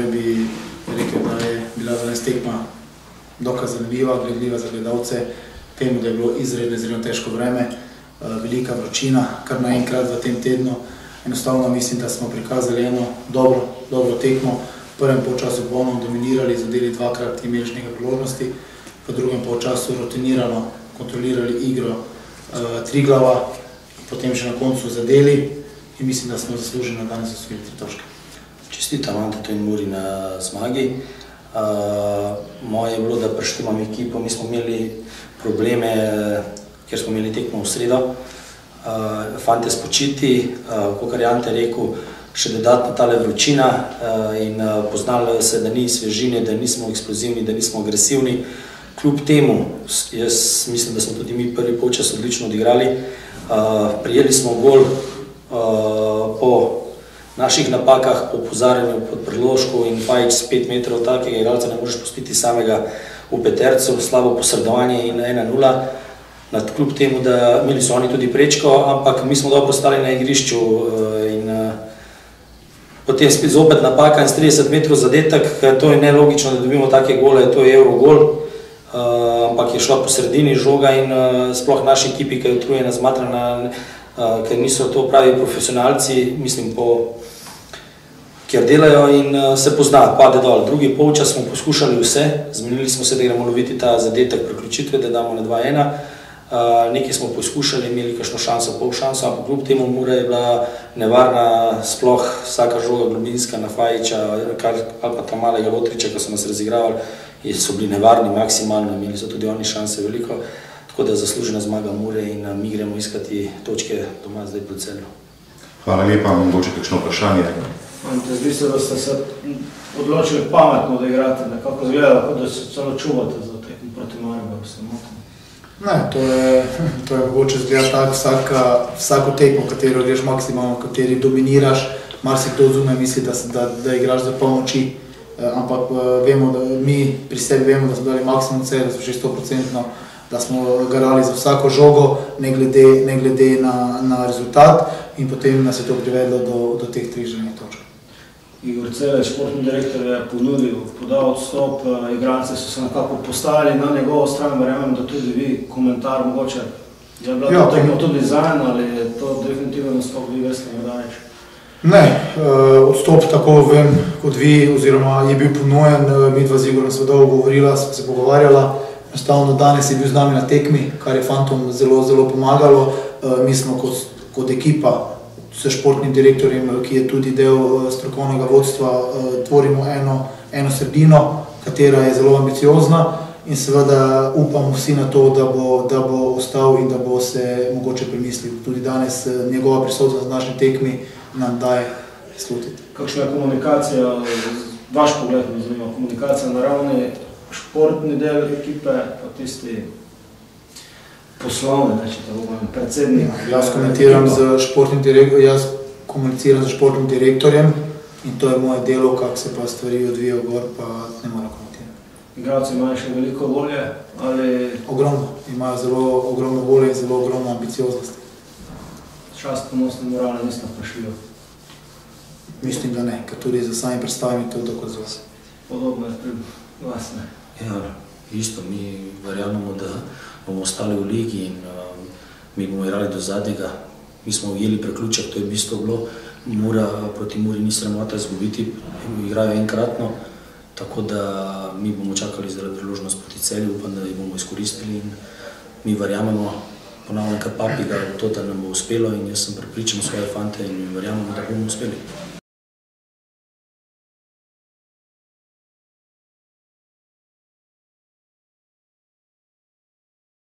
bi rekel, da je bila danes tekma dokaj zanimiva, gledljiva za gledalce, temu, da je bilo izredno težko vreme, velika vročina, kar naenkrat v tem tednu. Enostavno mislim, da smo prikazali eno dobro tekmo. V prvem polčasu bomo dominirali, zadeli dvakrat, imeli nekaj priložnosti, v drugem polčasu rutinirano kontrolirali igro Triglava, potem še na koncu zadeli in mislim, da smo zasluženo danes osvojili 3 točke. Čestitam Antetu in Muri na zmagi. Moje je bilo, da preštimam ekipo. Mi smo imeli probleme, ker smo imeli tekmo v sredo. Fante spočiti, kakor je Ante rekel, še dodatno tale vročina in poznalo se, da ni svežine, da nismo eksplozivni, da nismo agresivni. Kljub temu, jaz mislim, da smo tudi mi prvi polčas odlično odigrali. Prijeli smo gol po naših napakah, po opozarjanju pod predložku in Fajič s 5 metrov takega igralca ne možeš pustiti samega v petercu, slabo posredovanje in 1-0. Kljub temu, da imeli so oni tudi prečko, ampak mi smo dobro stali na igrišču in potem spet zopet napaka in s 30 metrov zadetek, to je nelogično, da dobimo take gole, to je Eurogol, ampak je šla po sredini žoga in sploh naši ekipi, ki je utrujena, zmatrana, ker niso to pravi profesionalci, mislim, kjer delajo in se pozna, pade dol. Drugi polčas smo poskušali vse, zmenili smo se, da gremo loviti ta zadetek priključitve, da damo na 2-1. Nekaj smo poskušali, imeli kakšno šanso, pol šanso, ampak kljub temu Mura je bila nevarna, sploh vsaka žoga globinska na Fajiča ali pa ta malega Lotriča, ko so nas razigravali, so bili nevarni maksimalno, imeli so tudi oni šanse veliko, tako da zaslužena zmaga Mure in mi gremo iskati točke doma zdaj po Celju. Hvala lepa, mogoče kakšno vprašanje? Zdi se, da ste se odločili pametno, da igrate, nekako zgleda, kot da se celo čuvate za tekmo proti Mariboru, se motim. Ne, to je mogoče zgleda tako, vsako tekmo, katero greš maksimalno, kateri dominiraš, marsikdo zunaj misli, da igraš za pol moči, ampak vemo, da mi pri sebi vemo, da smo dali maksimum C, da smo že 100%, da smo garali za vsako žogo, ne glede na rezultat in potem nas je to privedlo do teh 3 željenih točk. Igor Celej, športni direktor, je ponudil, podal odstop, igralci so se nekako postavili na njegovo stran, verjamem, da tudi vi komentar mogoče. Je bila to tekmo tudi zanj ali je to definitivno nastop, vi veste morda reči? Ne, odstop tako vem kot vi, oziroma je bil ponujen, midva z Igorom sva dolgo govorila, sva se pogovarjala. Enostavno danes je bil z nami na tekmi, kar je fantom zelo pomagalo. Mi smo kot ekipa s športnim direktorjem, ki je tudi del strokovnega vodstva, tvorimo eno sredino, katera je zelo ambiciozna in seveda upamo vsi na to, da bo ostal in da bo se mogoče premislil. Tudi danes njegova prisotnost na naši tekmi nam daje slutiti. Kakšna je komunikacija, vaš pogled me zanima, komunikacija na ravni športni del ekipe, pa tisti poslovni, predsednik? Jaz komuniciram z športnim direktorjem in to je moje delo, kako se pa stvari odvijajo gor, pa ne moram komentirati. Igralci imajo še veliko volje? Ogromno, imajo zelo ogromno volje in zelo ogromno ambicioznosti. Čast, ponosne morale niste vprašljivo? Mislim, da ne, ker tudi za sami predstavljami to dokazuje. Podobno je pri vas, ne? Ja, isto, mi verjamemo, da bomo ostali v ligi in mi bomo igrali do zadnjega. Mi smo ujeli preključek, to je bistvo bilo. Proti Muri ni sramota izgubiti, igrajo enkratno, tako da mi bomo čakali zdaj priložnost proti Celju, upam, da jih bomo izkoristili in mi verjamemo, ponavljam kar papiga v to, da nam bo uspelo in jaz sem prepričan svoje fante in verjamemo, da bomo uspeli.